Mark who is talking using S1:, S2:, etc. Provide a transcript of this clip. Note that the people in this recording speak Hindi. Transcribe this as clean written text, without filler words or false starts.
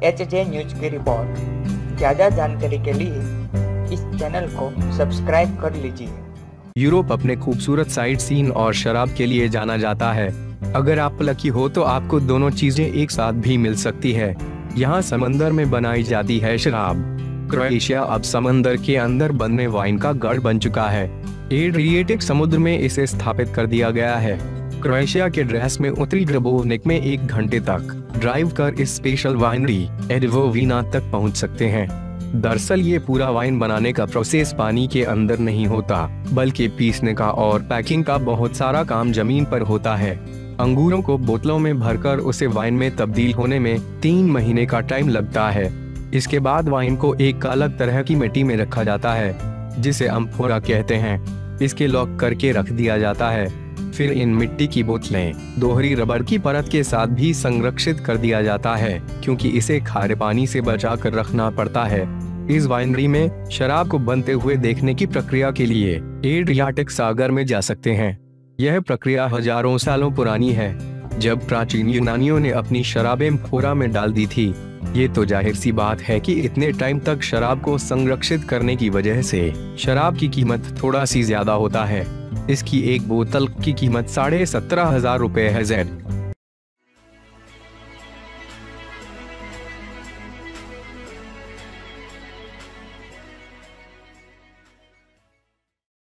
S1: HJ न्यूज की रिपोर्ट। ज़्यादा जानकारी के लिए इस चैनल को सब्सक्राइब कर लीजिए।
S2: यूरोप अपने खूबसूरत साइट सीन और शराब के लिए जाना जाता है। अगर आप लकी हो तो आपको दोनों चीजें एक साथ भी मिल सकती है। यहाँ समंदर में बनाई जाती है शराब। क्रोएशिया अब समंदर के अंदर बनने वाइन का गढ़ बन चुका है। एड्रिएटिक समुद्र में इसे स्थापित कर दिया गया है। क्रोएशिया के ड्रेस में उत्तरी ग्रबोवनिक में 1 घंटे तक ड्राइव कर इस स्पेशल वाइनरी एडवोवीना तक पहुंच सकते हैं। दरअसल ये पूरा वाइन बनाने का प्रोसेस पानी के अंदर नहीं होता, बल्कि पीसने का और पैकिंग का बहुत सारा काम जमीन पर होता है। अंगूरों को बोतलों में भरकर उसे वाइन में तब्दील होने में 3 महीने का टाइम लगता है। इसके बाद वाइन को एक अलग तरह की मिट्टी में रखा जाता है, जिसे अम्फोरा कहते हैं। इसके लॉक करके रख दिया जाता है। फिर इन मिट्टी की बोतलें दोहरी रबड़ की परत के साथ भी संरक्षित कर दिया जाता है, क्योंकि इसे खारे पानी से बचा कर रखना पड़ता है। इस वाइनरी में शराब को बनते हुए देखने की प्रक्रिया के लिए एड्रियाटिक सागर में जा सकते हैं। यह प्रक्रिया हजारों सालों पुरानी है। जब प्राचीन यूनानियों ने अपनी शराबें अम्फोरा में डाल दी थी। ये तो जाहिर सी बात है कि इतने टाइम तक शराब को संरक्षित करने की वजह से शराब की कीमत थोड़ा सी ज्यादा होता है। इसकी एक बोतल की कीमत 17,500 रुपए है।